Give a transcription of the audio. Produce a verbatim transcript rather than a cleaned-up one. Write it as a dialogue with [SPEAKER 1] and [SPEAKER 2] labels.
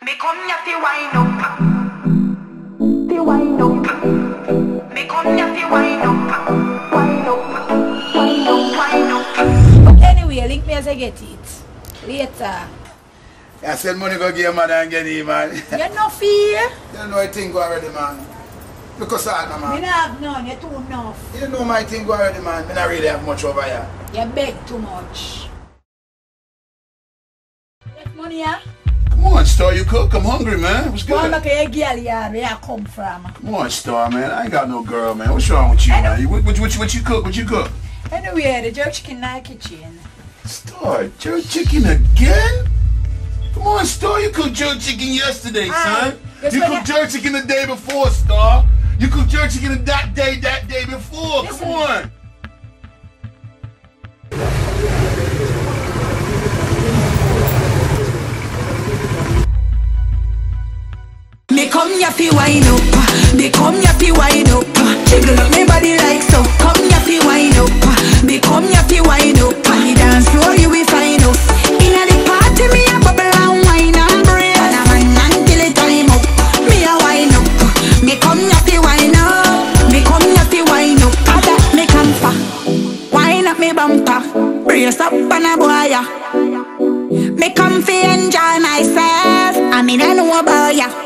[SPEAKER 1] Me come ya fi wine up, fi wine up. Me come ya fi wine up, wine up, wine up, wine up.
[SPEAKER 2] Anyway, link me as I get it later.
[SPEAKER 3] I send money go give your mother and get it, man.
[SPEAKER 2] You no fear?
[SPEAKER 3] You don't know I think go already, man. Look at that, man.
[SPEAKER 2] Me not have none, you're too enough.
[SPEAKER 3] You don't know my thing go already, man. Me not really have much over here.
[SPEAKER 2] You beg too much. Get money, yeah?
[SPEAKER 3] Come on, Star, you cook. I'm hungry, man. What's good?
[SPEAKER 2] Go look at your girl yard where you come from.
[SPEAKER 3] Come on, Star, man. I ain't got no girl, man. What's wrong with you, man? You, what, what, what, what you cook? What you cook?
[SPEAKER 2] Anyway, the jerk chicken in the kitchen.
[SPEAKER 3] Star, jerk chicken again? Come on, Star. You cooked jerk chicken yesterday,
[SPEAKER 2] Aye.
[SPEAKER 3] son.
[SPEAKER 2] Guess
[SPEAKER 3] You
[SPEAKER 2] what
[SPEAKER 3] cooked
[SPEAKER 2] you-
[SPEAKER 3] jerk chicken the day before, Star. You cooked jerk chicken that day, that day before.
[SPEAKER 2] Listen.
[SPEAKER 3] Come on.
[SPEAKER 4] Me come ya fi wine up, me come ya fi wine up. Jiggle up me body like so. Come ya fi wine up, me come ya fi wine up. Me dance floor you will find up. Inna the party me a bubble and wine and brace. And a man until it time up. Me a wine up, me come ya fi wine up. Me come ya fi wine up. I that me come for. Wine up me bumper, brace up and a boy ya. Me come fi enjoy myself. I mean I know about ya.